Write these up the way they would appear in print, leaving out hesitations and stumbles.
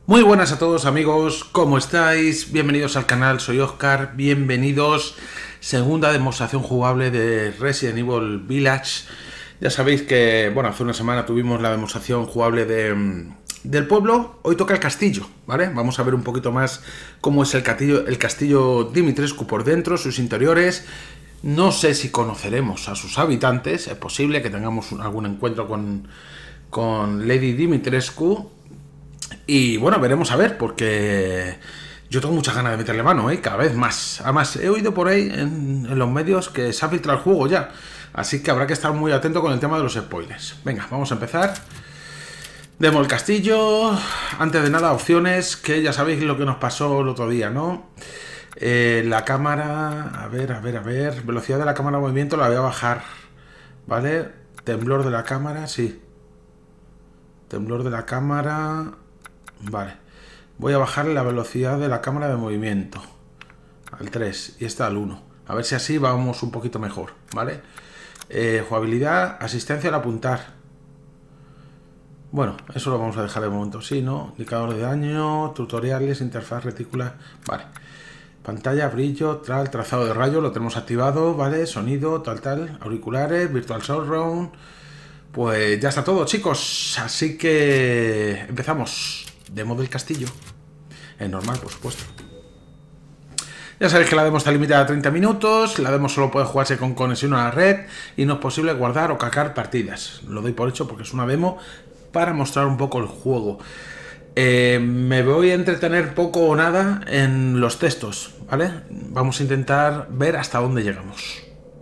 Muy buenas a todos amigos, ¿cómo estáis? Bienvenidos al canal, soy Oscar, bienvenidos. Segunda demostración jugable de Resident Evil Village. Ya sabéis que, bueno, hace una semana tuvimos la demostración jugable del pueblo. Hoy toca el castillo, ¿vale? Vamos a ver un poquito más cómo es el castillo Dimitrescu por dentro, sus interiores. No sé si conoceremos a sus habitantes, es posible que tengamos algún encuentro con Lady Dimitrescu. Y bueno, veremos a ver, porque yo tengo muchas ganas de meterle mano, cada vez más. Además, he oído por ahí en los medios que se ha filtrado el juego ya. Así que habrá que estar muy atento con el tema de los spoilers. Venga, vamos a empezar. Demo el castillo. Antes de nada, opciones, que ya sabéis lo que nos pasó el otro día, ¿no? La cámara... A ver. Velocidad de la cámara de movimiento la voy a bajar, ¿vale? Temblor de la cámara, sí. Temblor de la cámara... Vale, voy a bajar la velocidad de la cámara de movimiento al 3 y esta al 1. A ver si así vamos un poquito mejor, ¿vale? Jugabilidad, asistencia al apuntar. Bueno, eso lo vamos a dejar de momento. Sí, ¿no? Indicador de daño, tutoriales, interfaz retícula. Vale. Pantalla, brillo, trazado de rayo, lo tenemos activado, ¿vale? Sonido, tal. Auriculares, Virtual Surround. Pues ya está todo, chicos. Así que empezamos. Demo del castillo. Es normal, por supuesto. Ya sabéis que la demo está limitada a 30 minutos. La demo solo puede jugarse con conexión a la red y no es posible guardar o cacar partidas. Lo doy por hecho porque es una demo para mostrar un poco el juego. Me voy a entretener poco o nada en los textos, ¿vale? Vamos a intentar ver hasta dónde llegamos.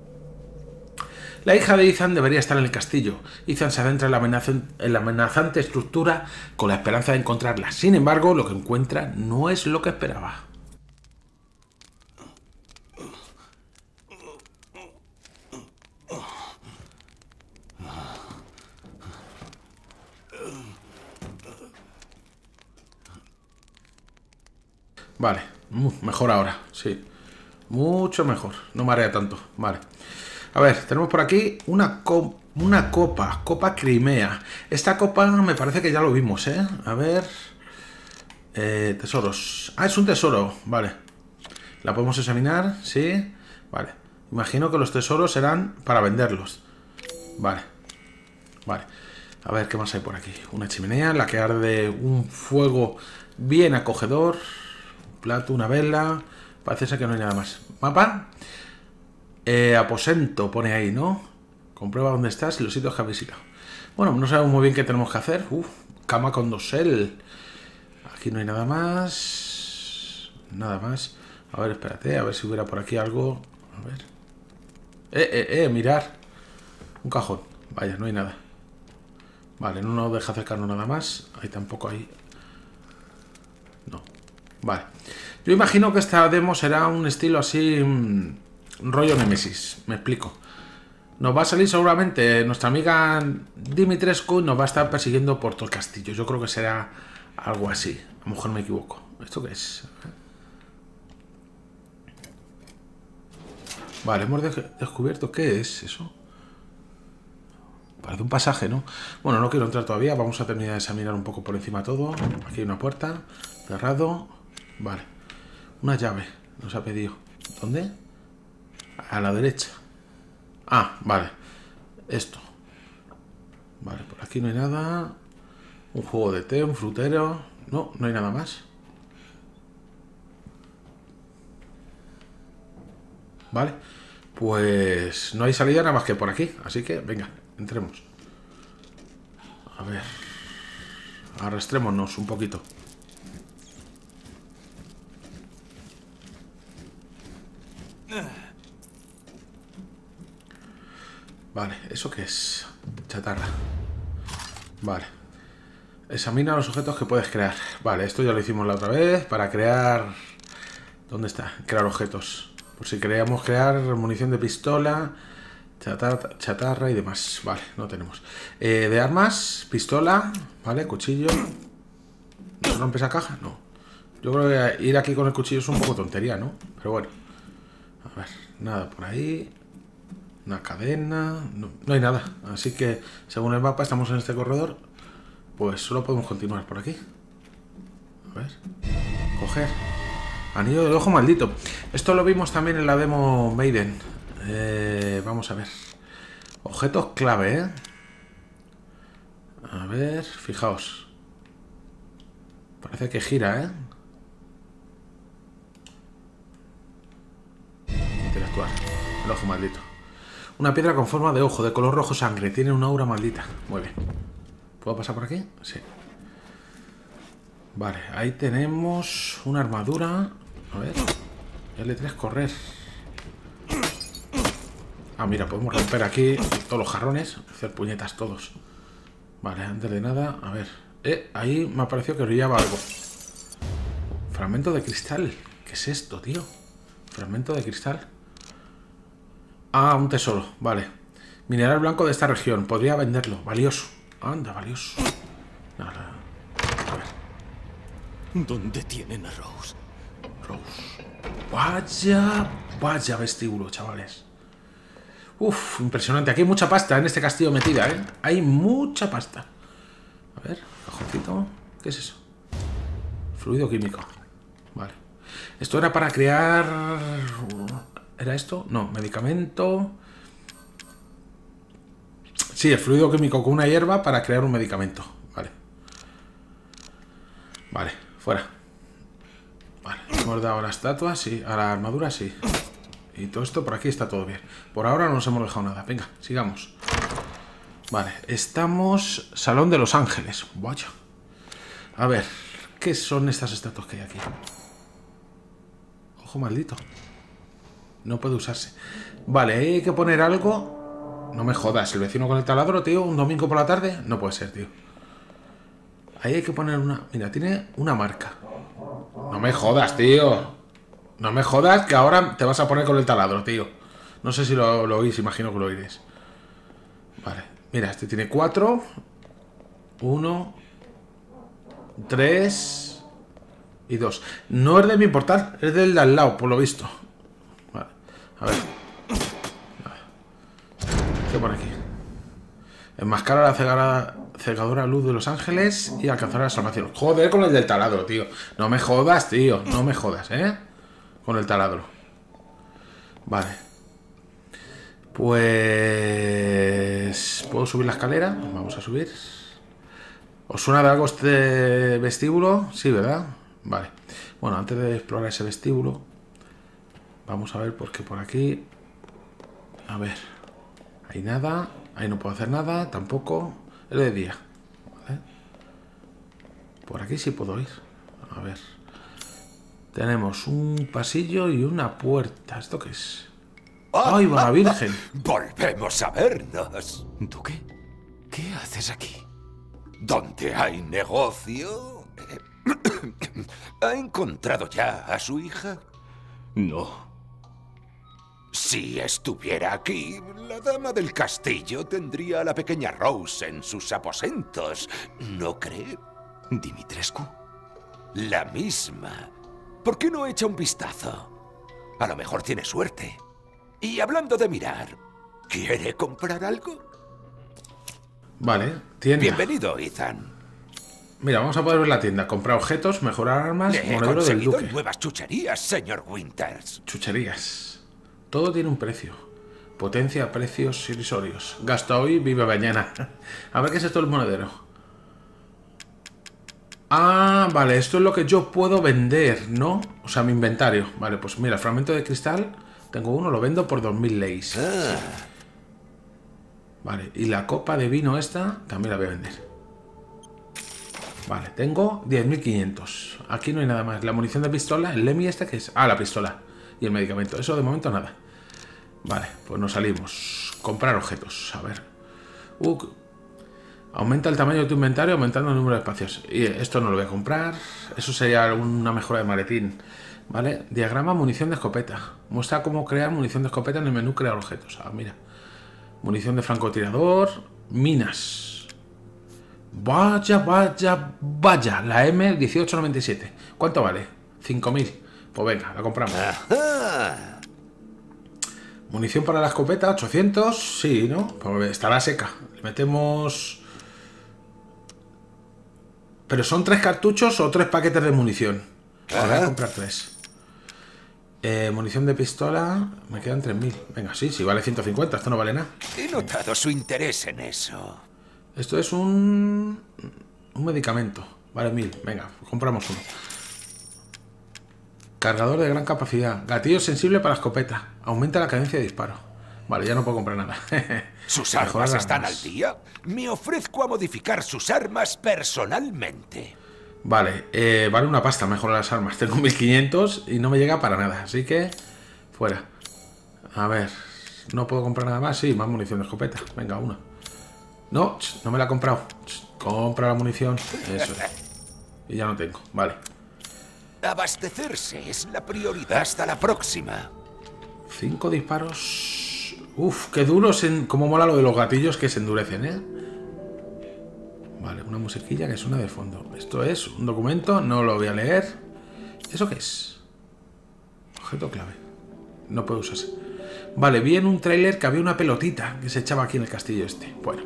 La hija de Ethan debería estar en el castillo. Ethan se adentra en la amenazante estructura con la esperanza de encontrarla. Sin embargo, lo que encuentra no es lo que esperaba. Vale, mejor ahora, sí. Mucho mejor, no marea tanto, vale. A ver, tenemos por aquí una copa Crimea. Esta copa me parece que ya lo vimos, ¿eh? A ver... tesoros. Ah, es un tesoro, vale. La podemos examinar, sí. Vale, imagino que los tesoros serán para venderlos. Vale. A ver, ¿qué más hay por aquí? Una chimenea en la que arde un fuego bien acogedor. Un plato, una vela. Parece ser que no hay nada más. ¿Mapa? Aposento, pone ahí, ¿no? Comprueba dónde estás y los sitios que has visitado. Bueno, no sabemos muy bien qué tenemos que hacer. Cama con dosel. Aquí no hay nada más. Nada más. A ver, espérate, a ver si hubiera por aquí algo. A ver. Mirar. Un cajón. Vaya, no hay nada. Vale, no nos deja acercarnos nada más. Ahí tampoco hay. No. Vale. Yo imagino que esta demo será un estilo así... rollo Nemesis, me explico. Nos va a salir seguramente nuestra amiga Dimitrescu y nos va a estar persiguiendo por todo el castillo. Yo creo que será algo así. A lo mejor me equivoco. ¿Esto qué es? Vale, hemos descubierto qué es eso. Parece un pasaje, ¿no? Bueno, no quiero entrar todavía. Vamos a terminar de examinar un poco por encima todo. Aquí hay una puerta. Cerrado. Vale. Una llave. Nos ha pedido. ¿Dónde? A la derecha. Ah, vale. Esto. Vale, por aquí no hay nada. Un juego de té, un frutero. No, no hay nada más. Vale. Pues no hay salida nada más que por aquí. Así que, venga, entremos. A ver. Arrastrémonos un poquito. Vale, ¿eso qué es? Chatarra. Vale. Examina los objetos que puedes crear. Vale, esto ya lo hicimos la otra vez. Para crear... ¿Dónde está? Crear objetos. Por si queríamos crear munición de pistola, chatarra y demás. Vale, no tenemos. De armas, pistola, ¿vale? Cuchillo. ¿No se rompe esa caja? No. Yo creo que ir aquí con el cuchillo es un poco tontería, ¿no? Pero bueno. A ver, nada por ahí. Una cadena... No hay nada. Así que, según el mapa, estamos en este corredor. Pues solo podemos continuar por aquí. A ver. Coger. Anillo del ojo maldito. Esto lo vimos también en la demo Maiden. Vamos a ver. Objetos clave, ¿eh? A ver, fijaos. Parece que gira, ¿eh? Interactuar. El ojo maldito. Una piedra con forma de ojo, de color rojo sangre. Tiene una aura maldita. Muy bien. ¿Puedo pasar por aquí? Sí. Vale, ahí tenemos una armadura. A ver. L3, correr. Ah, mira, podemos romper aquí todos los jarrones. Hacer puñetas todos. Vale, antes de nada, a ver. Ahí me ha parecido que brillaba algo. Fragmento de cristal. ¿Qué es esto, tío? Fragmento de cristal. Ah, un tesoro, vale. Mineral blanco de esta región. Podría venderlo. Valioso. Anda, valioso. Nada. A ver. ¿Dónde tienen a Rose? Rose. Vaya vestíbulo, chavales. Uf, impresionante. Aquí hay mucha pasta en este castillo metida, ¿eh? Hay mucha pasta. A ver, cajoncito. ¿Qué es eso? Fluido químico. Vale. Esto era para crear... ¿Era esto? No, medicamento. Sí, el fluido químico con una hierba para crear un medicamento. Vale. Vale, fuera. Vale, hemos dado a la estatua, sí. A la armadura, sí. Y todo esto por aquí está todo bien. Por ahora no nos hemos dejado nada. Venga, sigamos. Vale, estamos... Salón de los Ángeles. Vaya. A ver, ¿qué son estas estatuas que hay aquí? Ojo maldito. No puede usarse. Vale, ahí hay que poner algo. No me jodas, el vecino con el taladro, tío. Un domingo por la tarde. No puede ser, tío. Ahí hay que poner una... Mira, tiene una marca. No me jodas, tío. No me jodas que ahora te vas a poner con el taladro, tío. No sé si lo oís, imagino que lo oiréis. Vale, mira, este tiene 4. 1, 3 y 2. No es de mi portal, es del de al lado, por lo visto. Vale, a ver. ¿Qué pone aquí? Enmascara la cegadora luz de los ángeles y alcanzar la salvación. Joder con el del taladro, tío. No me jodas, tío. No me jodas, ¿eh? Con el taladro. Vale. Pues... ¿puedo subir la escalera? Vamos a subir. ¿Os suena de algo este vestíbulo? Sí, ¿verdad? Vale. Bueno, antes de explorar ese vestíbulo, vamos a ver porque por aquí... A ver. Hay nada. Ahí no puedo hacer nada. Tampoco. Es de día. ¿Vale? Por aquí sí puedo ir. A ver. Tenemos un pasillo y una puerta. ¿Esto qué es? ¡Ay, va la Virgen! Volvemos a vernos. ¿Duque? ¿Qué haces aquí? ¿Dónde hay negocio? ¿Ha encontrado ya a su hija? No. Si estuviera aquí, la dama del castillo tendría a la pequeña Rose en sus aposentos. ¿No cree? ¿Dimitrescu? La misma. ¿Por qué no echa un vistazo? A lo mejor tiene suerte. Y hablando de mirar, ¿quiere comprar algo? Vale, tienda. Bienvenido, Ethan. Mira, vamos a poder ver la tienda. Comprar objetos, mejorar armas, Le he monedero del conseguido duque. nuevas chucherías, señor Winters. Chucherías. Todo tiene un precio. Potencia, precios irrisorios. Gasta hoy, vive mañana. A ver qué es esto del monedero. Ah, vale, esto es lo que yo puedo vender, ¿no? O sea, mi inventario. Vale, pues mira, fragmento de cristal. Tengo uno, lo vendo por 2000 leis. Vale, y la copa de vino esta también la voy a vender. Vale, tengo 10.500. Aquí no hay nada más. La munición de pistola, el Lemmy este que es... Ah, la pistola. Y el medicamento. Eso de momento nada. Vale, pues nos salimos. Comprar objetos. A ver. Aumenta el tamaño de tu inventario aumentando el número de espacios. Y esto no lo voy a comprar. Eso sería una mejora de maletín. Vale. Diagrama munición de escopeta. Muestra cómo crear munición de escopeta en el menú crear objetos. Ah, mira. Munición de francotirador. Minas. Vaya, vaya, vaya. La M1897. ¿Cuánto vale? 5.000. Pues venga, la compramos. Ajá. Munición para la escopeta, 800. Sí, ¿no? Pues estará seca. Le metemos... Pero son 3 cartuchos o 3 paquetes de munición. Claro. Voy a comprar 3. Munición de pistola. Me quedan 3000. Venga, sí, vale 150. Esto no vale nada. He notado su interés en eso. Esto es un medicamento. Vale 1000. Venga, compramos uno. Cargador de gran capacidad. Gatillo sensible para escopeta. Aumenta la cadencia de disparo. Vale, ya no puedo comprar nada. ¿Sus Mejorar armas están armas. al día? Me ofrezco a modificar sus armas personalmente. Vale, vale una pasta mejorar las armas. Tengo 1500 y no me llega para nada. Así que, fuera. A ver, ¿no puedo comprar nada más? Sí, más munición de escopeta. Venga, una. No, no me la he comprado. Compra la munición. Eso es. Y ya no tengo. Vale. Abastecerse es la prioridad. Hasta la próxima. 5 disparos. Uf, qué duros. Cómo mola lo de los gatillos que se endurecen, ¿eh? Vale, una musiquilla que suena de fondo. Esto es un documento, no lo voy a leer. ¿Eso qué es? Objeto clave. No puede usarse. Vale, vi en un tráiler que había una pelotita que se echaba aquí en el castillo este. Bueno.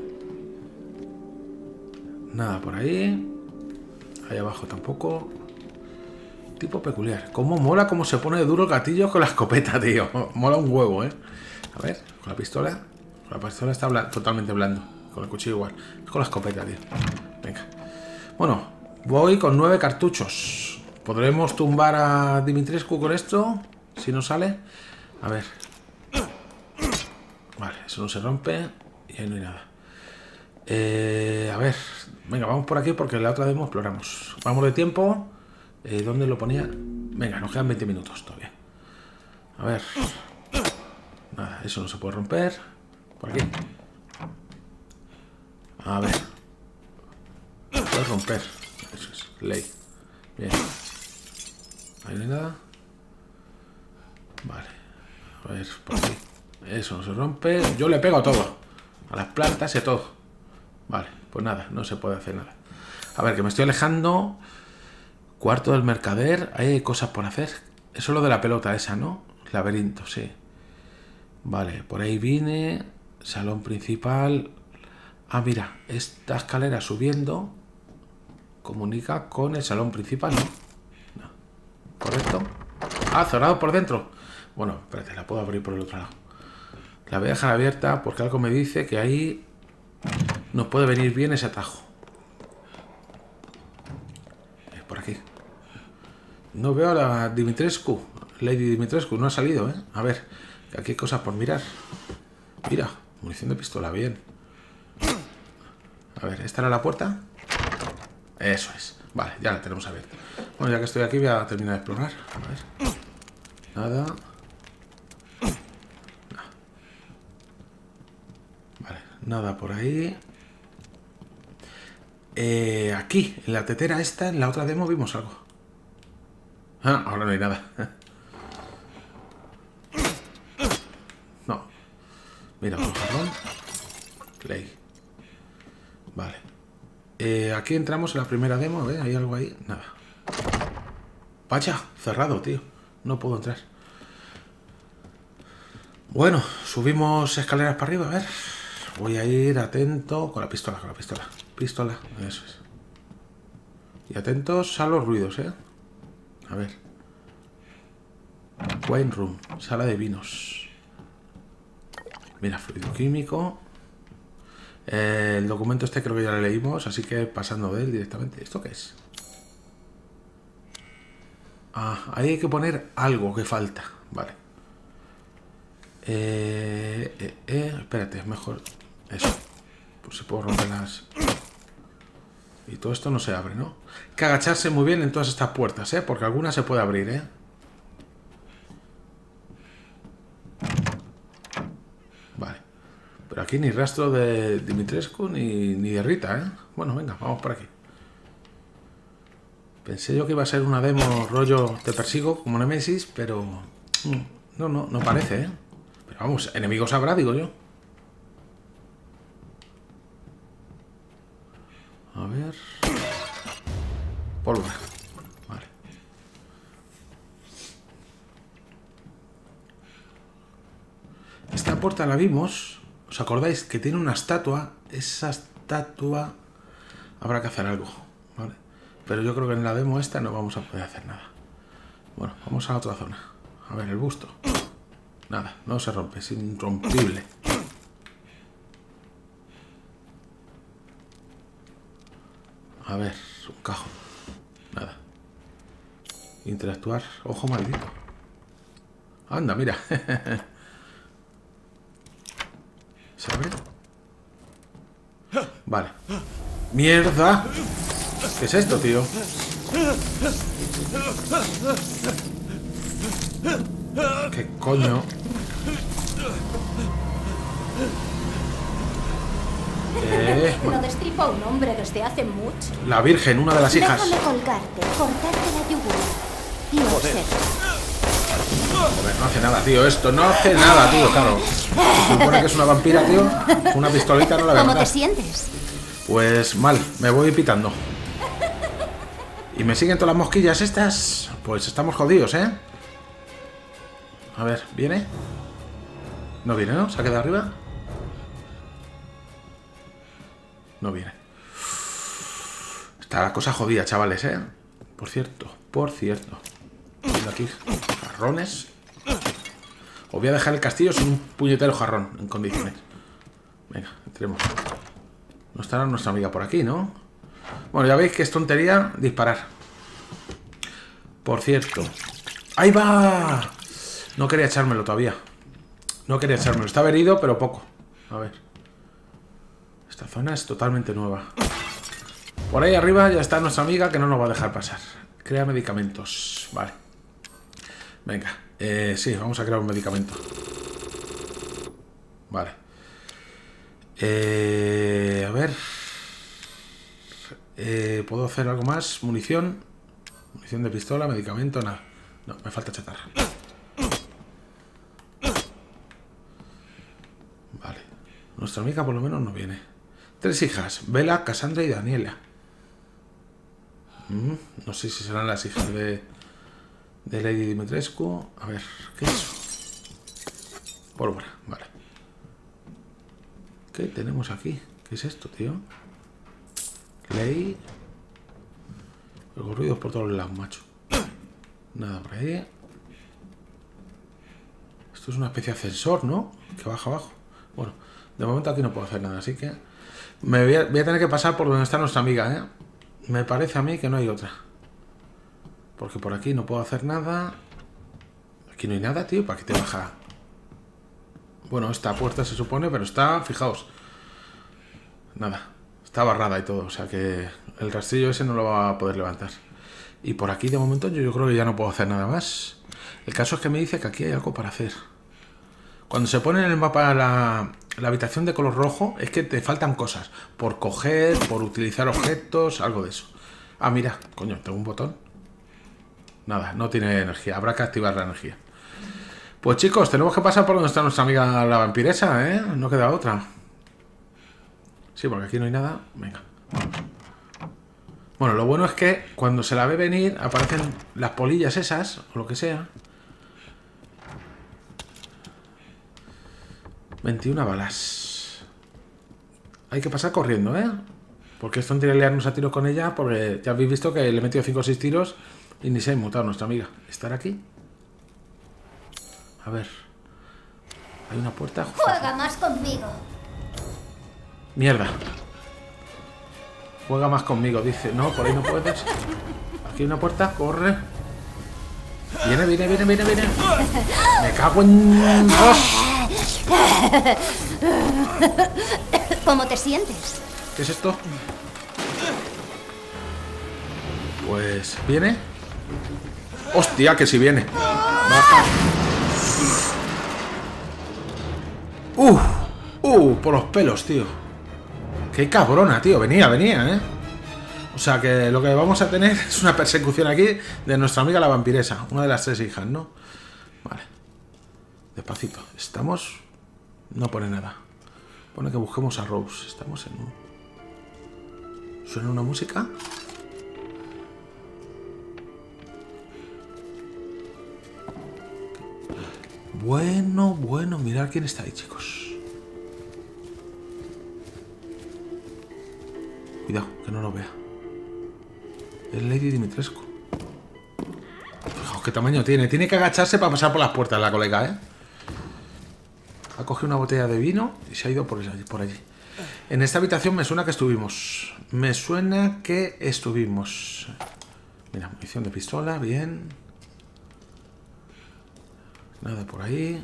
Nada por ahí. Ahí abajo tampoco. Tipo peculiar. Cómo mola cómo se pone de duro el gatillo con la escopeta, tío. Mola un huevo, ¿eh? A ver, con la pistola. Con la pistola está totalmente blando. Con el cuchillo igual. Es con la escopeta, tío. Venga. Bueno, voy con 9 cartuchos. ¿Podremos tumbar a Dimitrescu con esto? Si no sale. A ver. Vale, eso no se rompe. Y ahí no hay nada. A ver. Venga, vamos por aquí porque en la otra demo exploramos. Vamos de tiempo. ¿Dónde lo ponía? Venga, nos quedan 20 minutos todavía. A ver. Nada, eso no se puede romper. Por aquí. A ver. Puede romper. Eso es. Ley. Bien. Ahí no hay nada. Vale. A ver, por aquí. Eso no se rompe. Yo le pego a todo. A las plantas y a todo. Vale, pues nada, no se puede hacer nada. A ver, que me estoy alejando. Cuarto del mercader. Ahí hay cosas por hacer. Eso es lo de la pelota esa, ¿no? Laberinto, sí. Vale, por ahí vine. Salón principal. Ah, mira, esta escalera subiendo comunica con el salón principal, ¿no? No. ¿Correcto? Ah, cerrado por dentro. Bueno, espérate, la puedo abrir por el otro lado. La voy a dejar abierta porque algo me dice que ahí nos puede venir bien ese atajo. Por aquí. No veo a la Dimitrescu. Lady Dimitrescu no ha salido, ¿eh? A ver, aquí hay cosas por mirar. Mira, munición de pistola, bien. A ver, ¿esta era la puerta? Eso es. Vale, ya la tenemos abierta. Bueno, ya que estoy aquí voy a terminar de explorar. A ver. Nada. Vale, nada por ahí. Aquí, en la tetera esta, en la otra demo vimos algo. Ah, ahora no hay nada. No. Mira, otro jarrón. Play. Vale. Aquí entramos en la primera demo. A ver, ¿hay algo ahí? Nada. Vaya, cerrado, tío. No puedo entrar. Bueno, subimos escaleras para arriba, a ver. Voy a ir atento con la pistola, Pistola, eso es. Y atentos a los ruidos, ¿eh? A ver. Wine Room, sala de vinos. Mira, fluido químico. El documento este creo que ya lo leímos, así que pasando de él directamente. ¿Esto qué es? Ah, ahí hay que poner algo que falta. Vale. Espérate, es mejor. Eso. Pues si puedo romper las... Y todo esto no se abre, ¿no? Hay que agacharse muy bien en todas estas puertas, ¿eh? Porque alguna se puede abrir, ¿eh? Vale. Pero aquí ni rastro de Dimitrescu ni de Rita, ¿eh? Bueno, venga, vamos por aquí. Pensé yo que iba a ser una demo rollo te persigo, como Nemesis, pero... No parece, ¿eh? Pero vamos, enemigos habrá, digo yo. A ver... Pólvora. Vale. Esta puerta la vimos. ¿Os acordáis que tiene una estatua? Esa estatua... Habrá que hacer algo, ¿vale? Pero yo creo que en la demo esta no vamos a poder hacer nada. Bueno, vamos a otra zona. A ver, el busto. Nada, no se rompe, es irrompible. A ver, un cajón. Nada. Interactuar. Ojo maldito. Anda, mira. ¿Se abre? Vale. ¡Mierda! ¿Qué es esto, tío? ¿Qué coño? No destripa a un hombre desde hace mucho. La Virgen, una de las hijas. Déjame colgarte, cortarte la yugular y observa. Joder, no hace nada, tío. Esto no hace nada, tío, claro. Se supone que es una vampira, tío. Una pistolita no la voy a ¿Cómo te matar. sientes? Pues mal, me voy pitando. Y me siguen todas las mosquillas estas. Pues estamos jodidos, ¿eh? A ver, ¿viene? No viene, ¿no? ¿Se ha quedado arriba? No viene. Está la cosa jodida, chavales, ¿eh? Por cierto. Mira aquí, jarrones. Os voy a dejar el castillo sin un puñetero jarrón en condiciones. Venga, entremos. No estará nuestra amiga por aquí, ¿no? Bueno, ya veis que es tontería disparar. Por cierto. ¡Ahí va! No quería echármelo todavía. No quería echármelo. Estaba herido, pero poco. A ver. Esta zona es totalmente nueva. Por ahí arriba ya está nuestra amiga que no nos va a dejar pasar. Crea medicamentos. Vale. Venga. Sí, vamos a crear un medicamento. Vale. A ver. ¿Puedo hacer algo más? Munición. Munición de pistola, medicamento, nada. No, me falta chatarra. Vale. Nuestra amiga por lo menos no viene. 3 hijas. Bella, Cassandra y Daniela. No sé si serán las hijas de Lady Dimitrescu. A ver, ¿qué es eso? Pólvora, vale. ¿Qué tenemos aquí? ¿Qué es esto, tío? Clay. Oigo ruidos por todos lados, macho. Nada por ahí. Esto es una especie de ascensor, ¿no? Que baja abajo. Bueno, de momento aquí no puedo hacer nada, así que me voy a tener que pasar por donde está nuestra amiga, ¿eh? Me parece a mí que no hay otra. Porque por aquí no puedo hacer nada. Aquí no hay nada, tío. ¿Para qué te baja? Bueno, esta puerta se supone, pero está... Fijaos. Nada. Está barrada y todo. O sea que el rastrillo ese no lo va a poder levantar. Y por aquí de momento yo creo que ya no puedo hacer nada más. El caso es que me dice que aquí hay algo para hacer. Cuando se pone en el mapa la habitación de color rojo, es que te faltan cosas. Por coger, por utilizar objetos, algo de eso. Ah, mira, coño, tengo un botón. Nada, no tiene energía. Habrá que activar la energía. Pues chicos, tenemos que pasar por donde está nuestra amiga la vampiresa, ¿eh? No queda otra. Sí, porque aquí no hay nada. Venga. Bueno, lo bueno es que cuando se la ve venir aparecen las polillas esas, o lo que sea. 21 balas. Hay que pasar corriendo, ¿eh? Porque esto no tiene que liarnos a tiros con ella, porque ya habéis visto que le he metido 5 o 6 tiros y ni se ha inmutado nuestra amiga. ¿Estará aquí? A ver. Hay una puerta. Juega más conmigo. Mierda. Juega más conmigo, dice. No, por ahí no puedes. Aquí hay una puerta, corre. Viene. Me cago en... ¡Oh! ¿Cómo te sientes? ¿Qué es esto? Pues... ¿viene? ¡Hostia, que si viene! Baja. Por los pelos, tío. ¡Qué cabrona, tío! Venía, ¿eh? O sea que lo que vamos a tener es una persecución aquí de nuestra amiga la vampiresa. Una de las 3 hijas, ¿no? Vale. Despacito. Estamos... No pone nada. Pone que busquemos a Rose. Estamos en un... ¿Suena una música? Bueno, mirad quién está ahí, chicos. Cuidado, que no lo vea. Es Lady Dimitrescu. Fijaos qué tamaño tiene. Tiene que agacharse para pasar por las puertas la colega, ¿eh? Ha cogido una botella de vino y se ha ido por allí. En esta habitación me suena que estuvimos. Mira, munición de pistola, bien. Nada por ahí.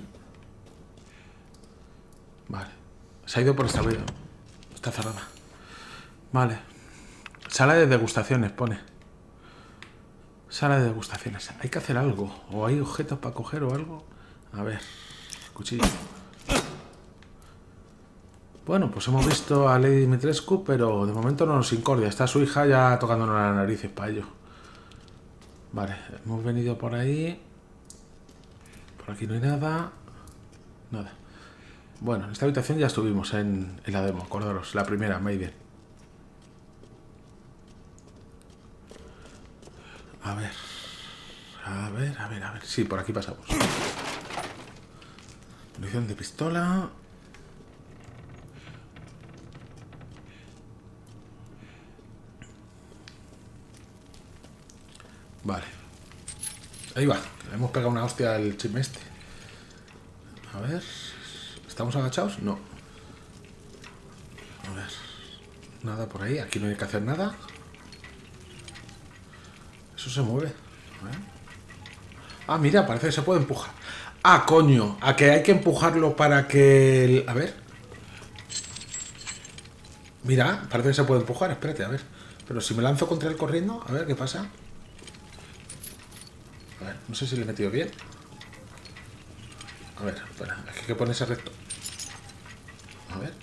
Vale. Se ha ido por esta habitación. Está cerrada. Vale. Sala de degustaciones, pone. Sala de degustaciones. Hay que hacer algo. O hay objetos para coger o algo. A ver. Cuchillo. Bueno, pues hemos visto a Lady Dimitrescu, pero de momento no nos incordia. Está su hija ya tocándonos las narices para ello. Vale, hemos venido por ahí. Por aquí no hay nada. Nada. Bueno, en esta habitación ya estuvimos en la demo, acordaros. La primera, Maiden. A ver. Sí, por aquí pasamos. Munición de pistola. Vale. Ahí va. Le hemos pegado una hostia al chisme este. A ver. ¿Estamos agachados? No. A ver. Nada por ahí. Aquí no hay que hacer nada. Eso se mueve. A ver. Ah, mira, parece que se puede empujar. Ah, coño. A que hay que empujarlo para que... A ver. Mira, parece que se puede empujar. Espérate, a ver. Pero si me lanzo contra él corriendo, a ver qué pasa. A ver, no sé si le he metido bien. A ver, espera, hay que ponerse recto. A ver.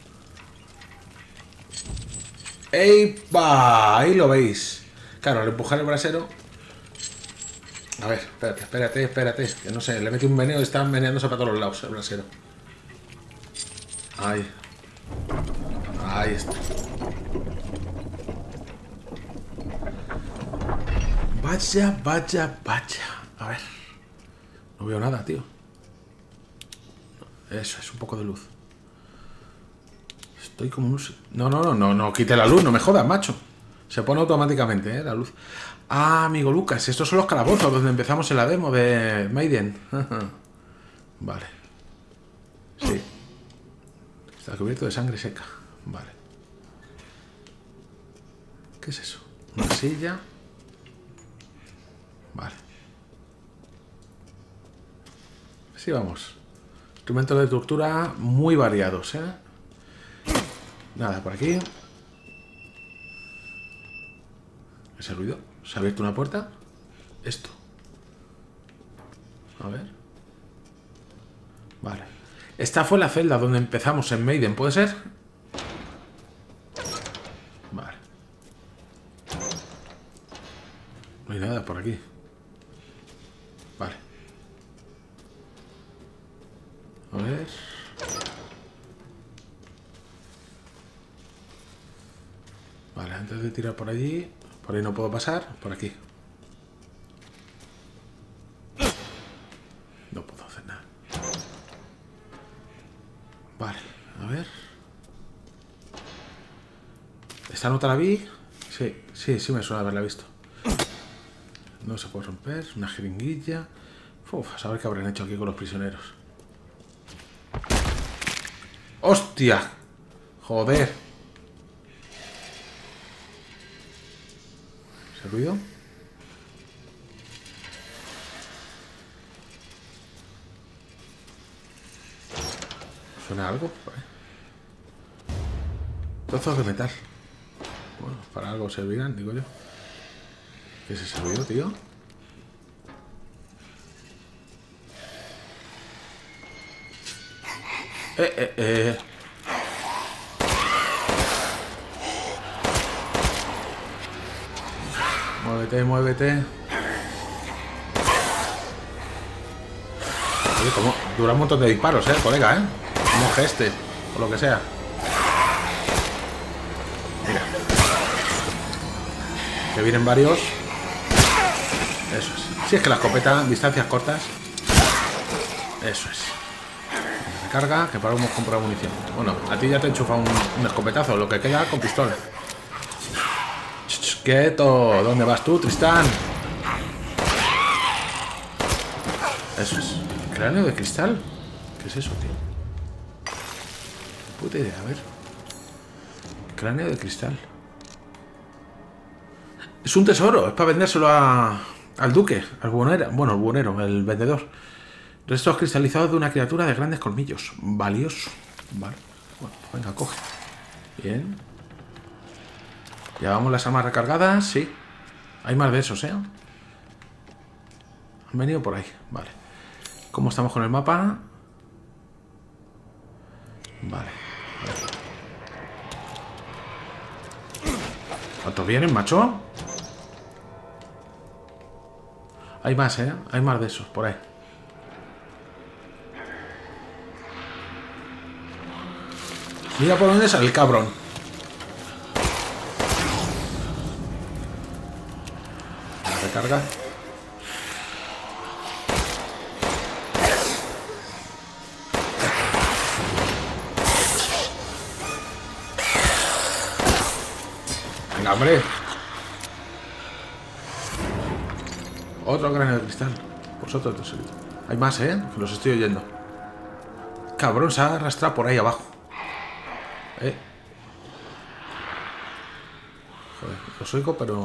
¡Ey! ¡Va! Ahí lo veis. Claro, al empujar el brasero. A ver, espérate. Que no sé, le metí un meneo y está meneándose para todos los lados el brasero. Ahí. Ahí está. Vaya. A ver. No veo nada, tío. Eso es, un poco de luz. Estoy como... No, quite la luz, no me jodas, macho. Se pone automáticamente, la luz. Ah, amigo Lucas, estos son los calabozos donde empezamos en la demo de Maiden. Vale. Sí. Está cubierto de sangre seca. Vale. ¿Qué es eso? Una silla. Vale. Sí, vamos. Instrumentos de tortura muy variados, ¿eh? Nada, por aquí. Ese ruido. ¿Se ha abierto una puerta? Esto. A ver. Vale. Esta fue la celda donde empezamos en Maiden, ¿puede ser? Vale. No hay nada por aquí. Vale. A ver. Vale, antes de tirar por allí. Por ahí no puedo pasar. Por aquí. No puedo hacer nada. Vale, a ver. ¿Esta nota la vi? Sí, me suena haberla visto. No se puede romper. Una jeringuilla. Uf, a saber qué habrán hecho aquí con los prisioneros. ¡Hostia! Joder. ¿Ese ruido? ¿Suena algo? Trozos de metal. Bueno, para algo servirán, digo yo. ¿Qué es ese ruido, tío? Muévete. Oye, como dura un montón de disparos, colega, Como geste, o lo que sea. Mira. Que vienen varios. Eso es. Si es que la escopeta, distancias cortas. Eso es. Recarga, que para hemos comprado munición. Bueno, a ti ya te enchufa un escopetazo, lo que queda con pistola. Quieto. ¿Dónde vas tú, Tristán? Eso es. ¿Cráneo de cristal? ¿Qué es eso, tío? Puta idea, a ver. Cráneo de cristal. Es un tesoro, es para vendérselo al duque, al buhonero. Bueno, el buhonero, el vendedor. Restos cristalizados de una criatura de grandes colmillos. Valioso. Vale. Bueno, venga, coge. Bien. Llevamos las armas recargadas, sí. Hay más de esos, ¿eh? Han venido por ahí, vale. ¿Cómo estamos con el mapa? Vale. ¿Cuántos vienen, macho? Hay más, ¿eh? Hay más de esos, por ahí. Mira por dónde sale el cabrón. Recarga. Venga, hombre. Otro cráneo de cristal. Vosotros dos. Hay más, ¿eh? Que los estoy oyendo. Cabrón, se ha arrastrado por ahí abajo. Joder, los oigo, pero...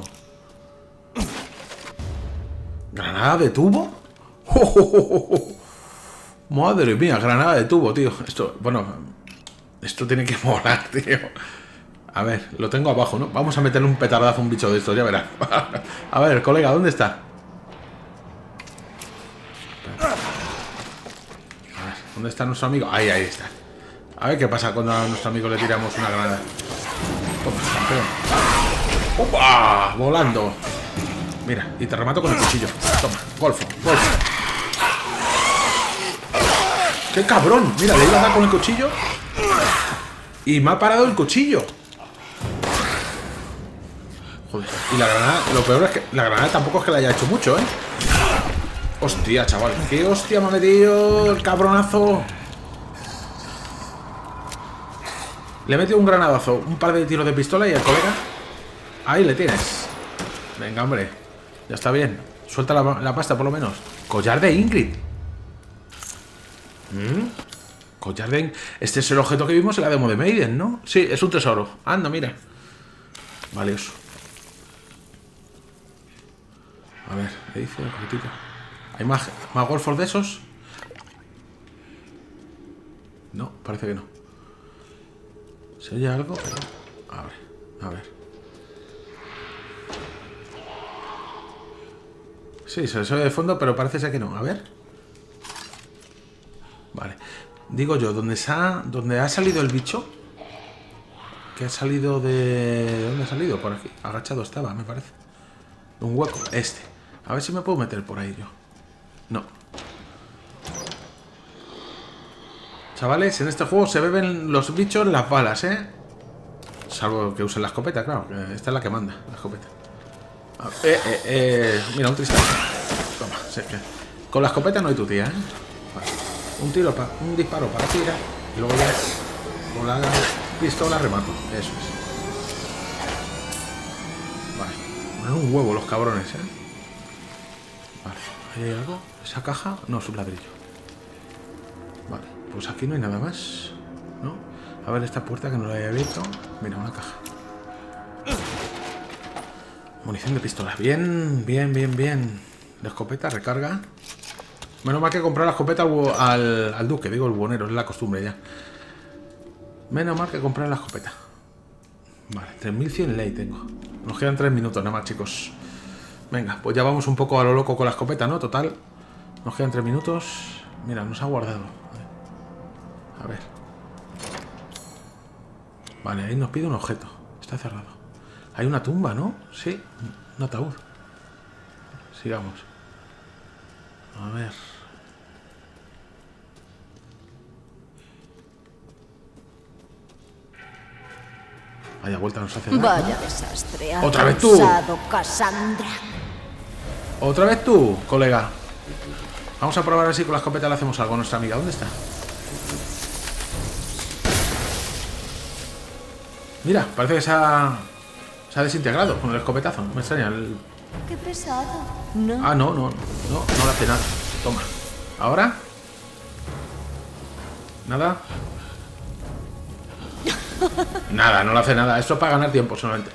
¿Granada de tubo? Madre mía, granada de tubo, tío. Esto, bueno, esto tiene que molar, tío. A ver, lo tengo abajo, ¿no? Vamos a meterle un petardazo a un bicho de estos, ya verás. A ver, colega, ¿dónde está? A ver, ¿dónde está nuestro amigo? Ahí está. A ver qué pasa cuando a nuestro amigo le tiramos una granada. Toma, campeón. ¡Opa! Volando. Mira, y te remato con el cuchillo. Toma, golfo. ¡Qué cabrón! Mira, le iba a dar con el cuchillo y me ha parado el cuchillo. Joder, y la granada, lo peor es que la granada tampoco es que la haya hecho mucho, ¿eh? Hostia, chaval, qué hostia me ha metido el cabronazo. Le he metido un granadazo, un par de tiros de pistola y el colega... Ahí le tienes. Venga, hombre. Ya está bien. Suelta la pasta, por lo menos. Collar de Ingrid. Collar de Ingrid. Este es el objeto que vimos en la demo de Maiden, ¿no? Sí, es un tesoro. Anda, mira. Valioso. A ver, ¿qué dice el objetito? ¿Hay más golfos de esos? No, parece que no. ¿Se oye algo? Pero... A ver. Sí, se oye de fondo, pero parece ser que no. A ver. Vale. Digo yo, donde ha salido el bicho. Que ha salido de... ¿Dónde ha salido? Por aquí. Agachado estaba, me parece. Un hueco. Este. A ver si me puedo meter por ahí yo. No. Chavales, en este juego se beben los bichos las balas, ¿eh? Salvo que usen la escopeta, claro. Esta es la que manda, la escopeta. Mira, un Tristán. Toma, sí, que con la escopeta no hay tu tía, ¿eh? Vale. Un disparo para tirar. Y luego ya con la pistola remato. Eso es. Vale. Ponen un huevo los cabrones, ¿eh? Vale. ¿Ahí hay algo? ¿Esa caja? No, es un ladrillo. Vale. Pues aquí no hay nada más, ¿no? A ver esta puerta que no la había abierto. Mira, una caja. Munición de pistolas. Bien. La escopeta, recarga. Menos mal que comprar la escopeta al duque. Digo, el buhonero, es la costumbre ya. Menos mal que comprar la escopeta. Vale, 3100 ley tengo. Nos quedan 3 minutos nada más, chicos. Venga, pues ya vamos un poco a lo loco con la escopeta, ¿no? Total. Nos quedan 3 minutos. Mira, nos ha guardado. A ver. Vale, ahí nos pide un objeto. Está cerrado. Hay una tumba, ¿no? Sí, un ataúd. Sigamos. A ver. Vaya vuelta nos hace. Vaya desastre. ¡Otra vez tú! Cassandra. ¡Otra vez tú, colega! Vamos a probar a ver si con la escopeta le hacemos algo a nuestra amiga. ¿Dónde está? Mira, parece que se ha Se ha desintegrado con el escopetazo. Me extraña el... Qué pesado. No. Ah, no le hace nada. Toma. ¿Ahora? ¿Nada? Nada, no le hace nada. Esto es para ganar tiempo solamente.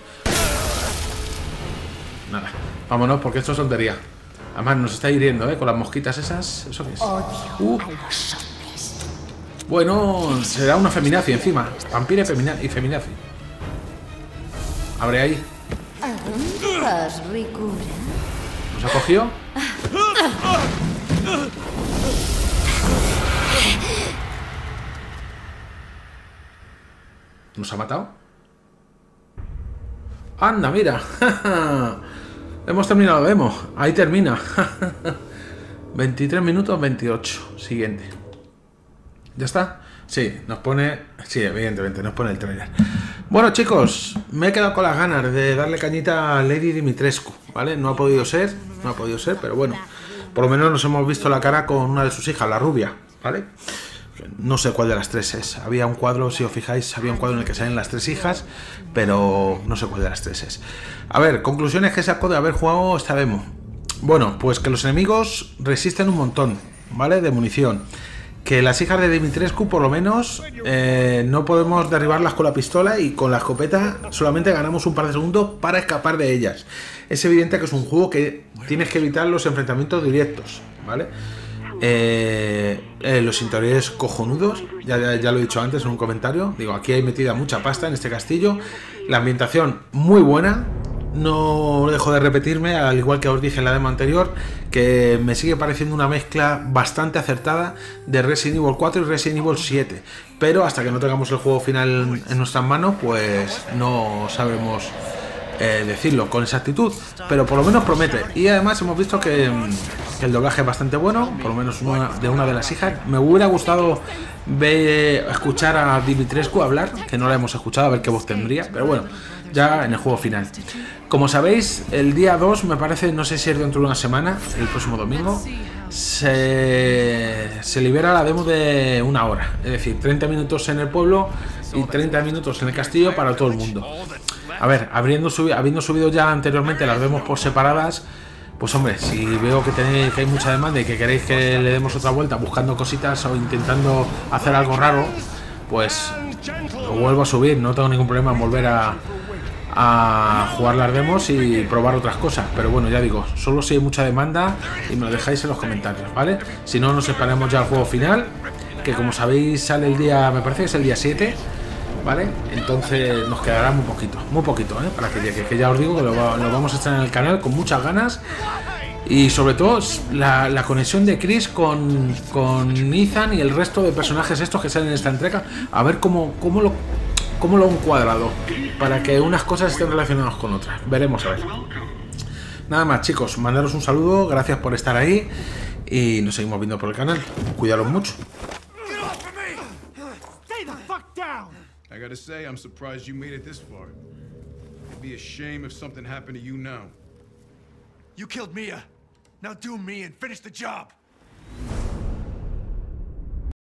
Nada. Vámonos porque esto es tontería. Además nos está hiriendo, ¿eh? Con las mosquitas esas. ¿Eso qué es? Odio a los hombres. Bueno, será una feminazi encima. Vampira y feminazi. Abre ahí. ¿A dónde vas, ricura? ¿Nos ha cogido? ¿Nos ha matado? ¡Anda, mira! Hemos terminado la demo. Ahí termina. 23 minutos 28. Siguiente. ¿Ya está? Sí, nos pone... Sí, evidentemente, nos pone el trailer. Bueno, chicos, me he quedado con las ganas de darle cañita a Lady Dimitrescu, ¿vale? No ha podido ser, pero bueno. Por lo menos nos hemos visto la cara con una de sus hijas, la rubia, ¿vale? No sé cuál de las tres es. Había un cuadro, si os fijáis, había un cuadro en el que salen las tres hijas, pero no sé cuál de las tres es. A ver, conclusiones que saco de haber jugado esta demo. Bueno, pues que los enemigos resisten un montón, ¿vale? De munición. Que las hijas de Dimitrescu, por lo menos, no podemos derribarlas con la pistola y con la escopeta solamente ganamos un par de segundos para escapar de ellas. Es evidente que es un juego que tienes que evitar los enfrentamientos directos, ¿vale? Los interiores cojonudos, ya lo he dicho antes en un comentario. Digo, aquí hay metida mucha pasta en este castillo. La ambientación muy buena. No dejo de repetirme, al igual que os dije en la demo anterior, que me sigue pareciendo una mezcla bastante acertada de Resident Evil 4 y Resident Evil 7. Pero hasta que no tengamos el juego final en nuestras manos, pues no sabemos decirlo con exactitud. Pero por lo menos promete. Y además hemos visto que el doblaje es bastante bueno, por lo menos de una de las hijas. Me hubiera gustado escuchar a Dimitrescu hablar, que no la hemos escuchado, a ver qué voz tendría. Pero bueno, ya en el juego final. Como sabéis, el día 2, me parece, no sé si es dentro de una semana, el próximo domingo, se libera la demo de una hora. Es decir, 30 minutos en el pueblo y 30 minutos en el castillo para todo el mundo. A ver, habiendo subido ya anteriormente las demos por separadas, pues hombre, si veo que hay mucha demanda y que queréis que le demos otra vuelta buscando cositas o intentando hacer algo raro, pues lo vuelvo a subir. No tengo ningún problema en volver a jugar las demos y probar otras cosas, pero bueno, ya digo, solo si hay mucha demanda y me lo dejáis en los comentarios, ¿vale? Si no, nos esperamos ya al juego final, que como sabéis sale el día, me parece que es el día 7, ¿vale? Entonces nos quedará muy poquito, ¿eh? Para que llegue, que ya os digo que lo vamos a estar en el canal con muchas ganas. Y sobre todo la conexión de Chris con Ethan y el resto de personajes estos que salen en esta entrega, a ver cómo lo han cuadrado para que unas cosas estén relacionadas con otras. Veremos a ver. Nada más, chicos, mandaros un saludo, gracias por estar ahí y nos seguimos viendo por el canal. Cuidaros mucho. I gotta say, I'm surprised you made it this far. It'd be a shame if something happened to you now. You killed Mia. Now do me and finish the job.